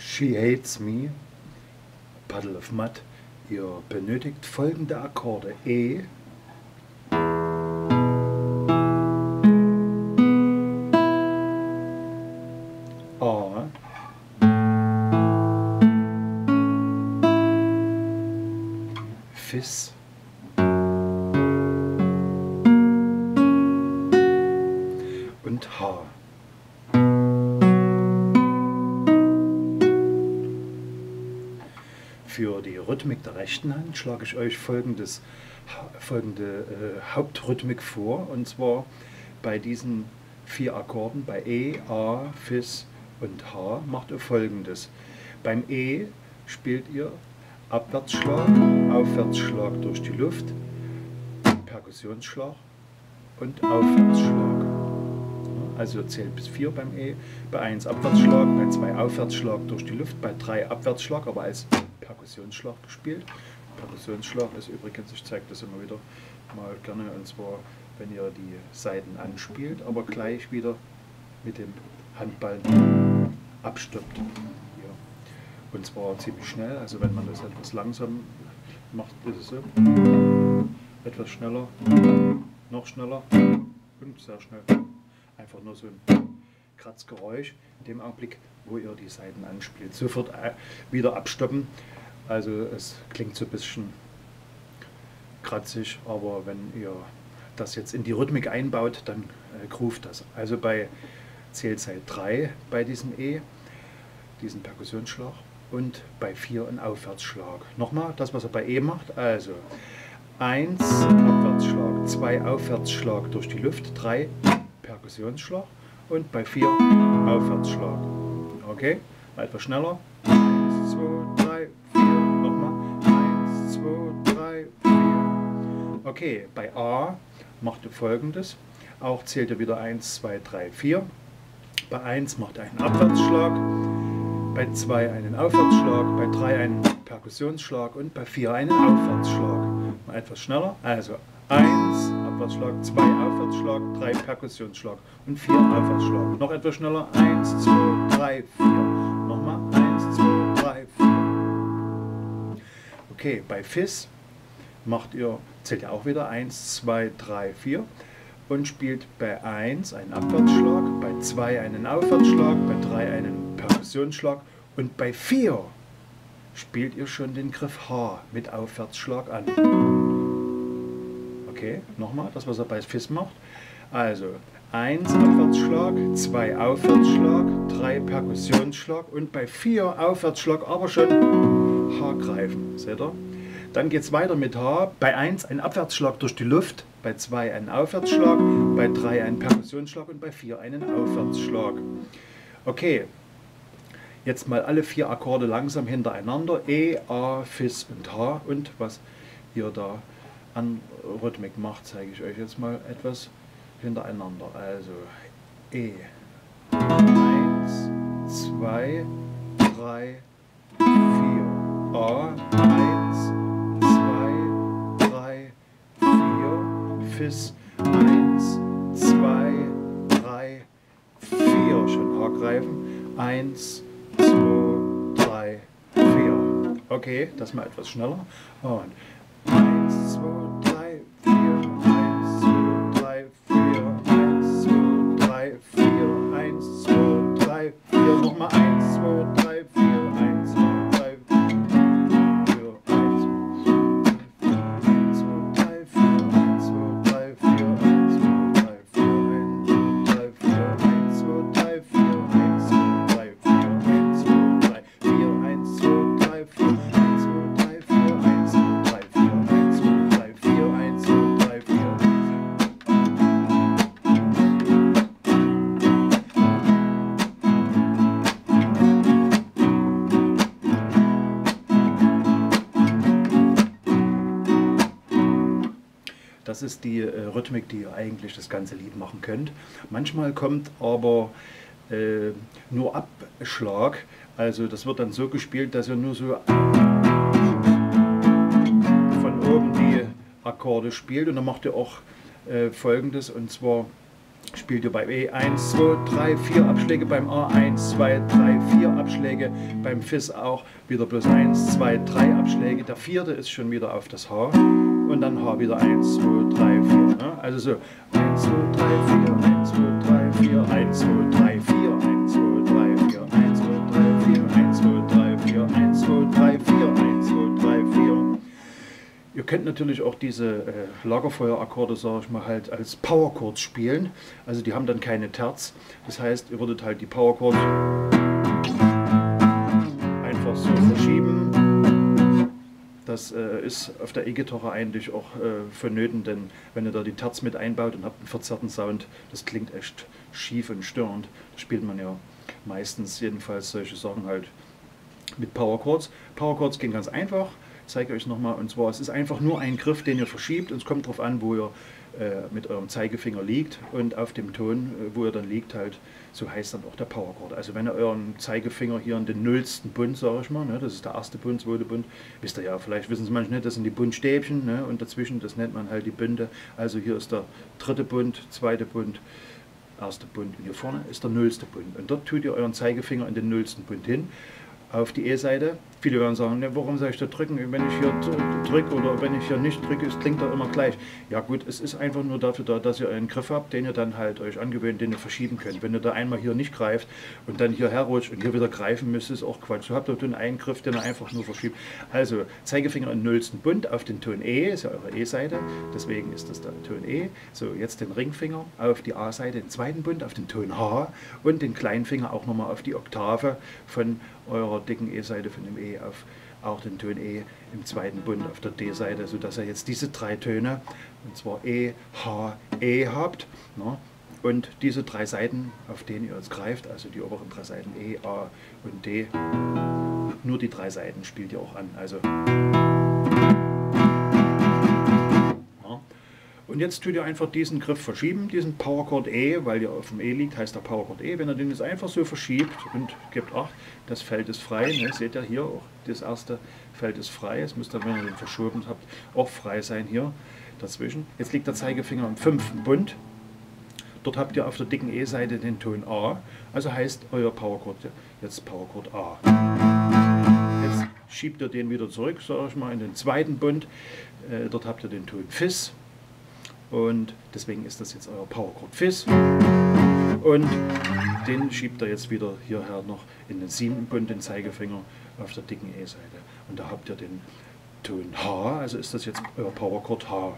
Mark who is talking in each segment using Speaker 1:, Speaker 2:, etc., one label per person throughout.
Speaker 1: She Hates Me, Puddle of Mud. Ihr benötigt folgende Akkorde: E, A, Fis und H. Für die Rhythmik der rechten Hand schlage ich euch folgende Hauptrhythmik vor, und zwar bei diesen 4 Akkorden, bei E, A, Fis und H, macht ihr folgendes. Beim E spielt ihr Abwärtsschlag, Aufwärtsschlag durch die Luft, Perkussionsschlag und Aufwärtsschlag. Also ihr zählt bis 4 beim E, bei 1 Abwärtsschlag, bei 2 Aufwärtsschlag durch die Luft, bei 3 Abwärtsschlag, aber als Perkussionsschlag gespielt. Perkussionsschlag ist übrigens, ich zeige das immer wieder mal gerne, und zwar, wenn ihr die Saiten anspielt, aber gleich wieder mit dem Handballen abstoppt. Hier. Und zwar ziemlich schnell, also wenn man das etwas langsam macht, ist es so. Etwas schneller, noch schneller und sehr schnell. Einfach nur so ein Kratzgeräusch in dem Augenblick, wo ihr die Saiten anspielt. Sofort wieder abstoppen. Also es klingt so ein bisschen kratzig, aber wenn ihr das jetzt in die Rhythmik einbaut, dann groovt das. Also bei Zählzeit 3 bei diesem E, diesen Perkussionsschlag, und bei 4 ein Aufwärtsschlag. Nochmal das, was er bei E macht. Also 1 Abwärtsschlag, 2 Aufwärtsschlag durch die Luft, 3 Perkussionsschlag und bei 4 Aufwärtsschlag. Okay, mal etwas schneller. 1, 2, 3, 4. Nochmal. 1, 2, 3, 4. Okay, bei A macht ihr folgendes. Auch zählt ihr wieder 1, 2, 3, 4. Bei 1 macht ihr einen Abwärtsschlag, bei 2 einen Aufwärtsschlag, bei 3 einen Perkussionsschlag und bei 4 einen Aufwärtsschlag. Mal etwas schneller. Also 1 Abwärtsschlag, 2 Aufwärtsschlag, 3 Perkussionsschlag und 4 Aufwärtsschlag. Noch etwas schneller. 1, 2, 3, 4. Nochmal. 1, 2, 3, 4. Okay, bei Fis zählt ihr auch wieder 1, 2, 3, 4 und spielt bei 1 einen Abwärtsschlag, bei 2 einen Aufwärtsschlag, bei 3 einen Perkussionsschlag und bei 4 spielt ihr schon den Griff H mit Aufwärtsschlag an. Okay, nochmal, das, was er bei Fis macht. Also 1 Abwärtsschlag, 2 Aufwärtsschlag, 3 Perkussionsschlag und bei 4 Aufwärtsschlag aber schon H greifen. Seht ihr? Dann geht es weiter mit H. Bei 1 ein Abwärtsschlag durch die Luft, bei 2 einen Aufwärtsschlag, bei 3 einen Perkussionsschlag und bei 4 einen Aufwärtsschlag. Okay, jetzt mal alle 4 Akkorde langsam hintereinander. E, A, Fis und H. Und was ihr da an Rhythmik macht, zeige ich euch jetzt mal etwas hintereinander. Also E, 1, 2, 3, 4, A, 1, 2, 3, 4, Fis, 1, 2, 3, 4, schon H greifen, 1, 2, 3, 4. Okay, das mal etwas schneller. Und 1, 2, 3, 4, 1, 2, 3, 4, 1, 2, 3, 4, 1, 2, 3, 4, nochmal 1, 2, 3, 4, 1, 2, 3, 4, 1, 2, 3, 4, 1, 2, 3, 4, 1, 2, 3, 4, 1, 2, 3, 4, 1, 2, 3, 4, 1, 2, 3, 4, 1, 2, 3, 4, 1, 2, 3, 4, 1, 2, 3, 4, 1, 2, 3, 4, 1, 2, 3, 4, 1, 2, 3, 4. Das ist die Rhythmik, die ihr eigentlich das ganze Lied machen könnt. Manchmal kommt aber nur Abschlag, also das wird dann so gespielt, dass ihr nur so von oben die Akkorde spielt, und dann macht ihr auch Folgendes, und zwar spielt spielt ihr beim E 1, 2, 3, 4 Abschläge, beim A 1, 2, 3, 4 Abschläge, beim Fis auch wieder bloß 1, 2, 3 Abschläge. Der vierte ist schon wieder auf das H und dann H wieder 1, 2, 3, 4. Ne? Also so 1, 2, 3, 4, 1, 2, 3, 4, 1, 2, 3, 4, 1, 2, 3, 4, 1, 2, 3, 4, 1, 2, 3, 4, 1, 2, 3, 4, 1, 2, 3, 4. Ihr könnt natürlich auch diese Lagerfeuerakkorde, sage ich mal, halt als Powerchords spielen. Also die haben dann keine Terz. Das heißt, ihr würdet halt die Powerchords einfach so verschieben. Das ist auf der E-Gitarre eigentlich auch vonnöten, denn wenn ihr da die Terz mit einbaut und habt einen verzerrten Sound, das klingt echt schief und störend. Da spielt man ja meistens jedenfalls solche Sachen halt mit Powerchords. Powerchords gehen ganz einfach. Ich zeige euch nochmal, und zwar, es ist einfach nur ein Griff, den ihr verschiebt, und es kommt darauf an, wo ihr mit eurem Zeigefinger liegt, und auf dem Ton, wo ihr dann liegt, halt, so heißt dann auch der Powerchord. Also wenn ihr euren Zeigefinger hier in den nullsten Bund, sage ich mal, ne, das ist der erste Bund, zweite Bund, wisst ihr ja, vielleicht wissen es manche nicht, das sind die Bundstäbchen, ne, und dazwischen, das nennt man halt die Bünde. Also hier ist der dritte Bund, zweite Bund, erster Bund, und hier vorne ist der nullste Bund. Und dort tut ihr euren Zeigefinger in den nullsten Bund hin, auf die E-Seite. Viele werden sagen, ne, warum soll ich da drücken, wenn ich hier drücke oder wenn ich hier nicht drücke, es klingt doch immer gleich. Ja gut, es ist einfach nur dafür da, dass ihr einen Griff habt, den ihr dann halt euch angewöhnt, den ihr verschieben könnt. Wenn ihr da einmal hier nicht greift und dann hier herrutscht und hier wieder greifen müsst, ist auch Quatsch. So habt ihr dann einen Griff, den ihr einfach nur verschiebt. Also Zeigefinger in nullsten Bund auf den Ton E, ist ja eure E-Seite, deswegen ist das der Ton E. So, jetzt den Ringfinger auf die A-Seite, den zweiten Bund auf den Ton H und den kleinen Finger auch nochmal auf die Oktave von eurer dicken E-Seite, von dem E auf auch den Ton E im zweiten Bund auf der D-Seite, sodass ihr jetzt diese drei Töne, und zwar E, H, E habt, ne? Und diese drei Seiten, auf denen ihr jetzt greift, also die oberen drei Seiten E, A und D, nur die drei Seiten spielt ihr auch an. Also, ja. Und jetzt tut ihr einfach diesen Griff verschieben, diesen Powerchord E, weil ihr auf dem E liegt, heißt der Powerchord E. Wenn ihr den jetzt einfach so verschiebt und gebt Acht, das Feld ist frei, ne? Seht ihr hier auch, das erste Feld ist frei. Es müsste dann, wenn ihr den verschoben habt, auch frei sein hier dazwischen. Jetzt liegt der Zeigefinger im fünften Bund. Dort habt ihr auf der dicken E-Seite den Ton A, also heißt euer Powerchord jetzt Powerchord A. Jetzt schiebt ihr den wieder zurück, sage ich mal, in den zweiten Bund. Dort habt ihr den Ton Fis. Und deswegen ist das jetzt euer Powerchord Fis. Und den schiebt ihr jetzt wieder hierher noch in den siebten Bund, den Zeigefinger auf der dicken E-Seite. Und da habt ihr den Ton H, also ist das jetzt euer Powerchord H.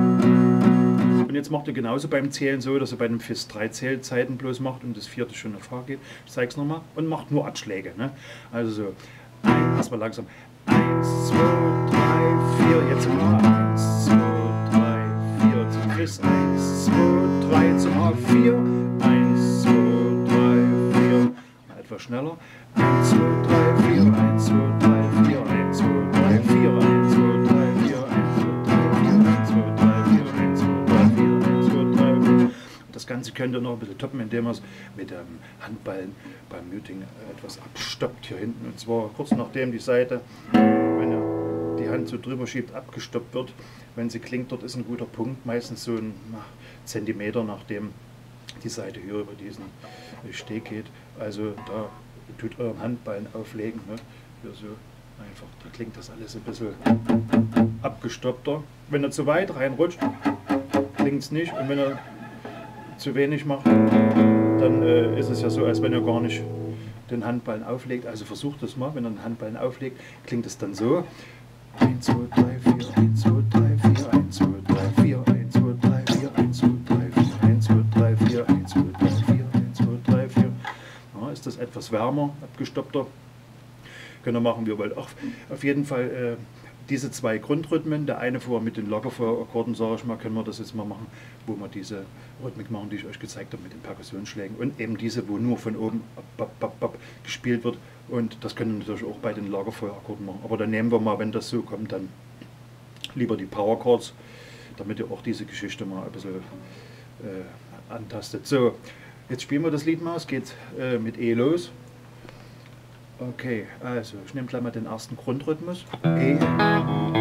Speaker 1: Und jetzt macht ihr genauso beim Zählen so, dass ihr bei dem Fis 3 Zählzeiten bloß macht und das vierte schon auf H geht. Ich zeige es nochmal und macht nur Abschläge. Ne? Also so, erstmal langsam. 1, 2, 3, 4, jetzt mal 1, 2, 3, 4 zum Fis, 1, 2, 3 zum A4, 1, 2, 3, 4, etwas schneller, 1, 2, 3, 4, 1, 2, 3, 4, 1, 2, 3, 4, 1, 2, 3, 4, 1, 2, 3, 4, 1, 2, 3, 4, 1, 2, 3, 4, 1, 2, 3, 4. Das Ganze könnt ihr noch ein bisschen toppen, indem ihr es mit dem Handballen beim Muting etwas abstoppt hier hinten. Und zwar kurz nachdem die Seite, wenn ihr die Hand so drüber schiebt, abgestoppt wird. Wenn sie klingt, dort ist ein guter Punkt, meistens so ein Zentimeter, nachdem die Seite hier über diesen Steg geht. Also da tut euren Handballen auflegen. Ne? Hier so einfach, da klingt das alles ein bisschen abgestoppter. Wenn er zu weit reinrutscht, klingt es nicht. Und wenn er zu wenig macht, dann ist es ja so, als wenn ihr gar nicht den Handballen auflegt. Also versucht es mal, wenn ihr den Handballen auflegt, klingt es dann so. 1, 2, 3, 4, 1, 2, 3, 4, 1, 2, 3, 4, 1, 2, 3, 4, 1, 2, 3, 4, 1, 2, 3, 4, 1, 2, 3, 4, 1, 2, 3, 4. Ja, ist das etwas wärmer, abgestoppter. Könnt ihr machen, wie ihr wollt. Auch auf jeden Fall diese zwei Grundrhythmen, der eine vorher mit den Lagerfeuerakkorden, sage ich mal, können wir das jetzt mal machen, wo wir diese Rhythmik machen, die ich euch gezeigt habe mit den Perkussionsschlägen und eben diese, wo nur von oben gespielt wird, und das können wir natürlich auch bei den Lagerfeuerakkorden machen, aber dann nehmen wir mal, wenn das so kommt, dann lieber die Powerchords, damit ihr auch diese Geschichte mal ein bisschen antastet. So, jetzt spielen wir das Lied mal, es geht mit E los. Okay, also ich nehme gleich mal den ersten Grundrhythmus. E.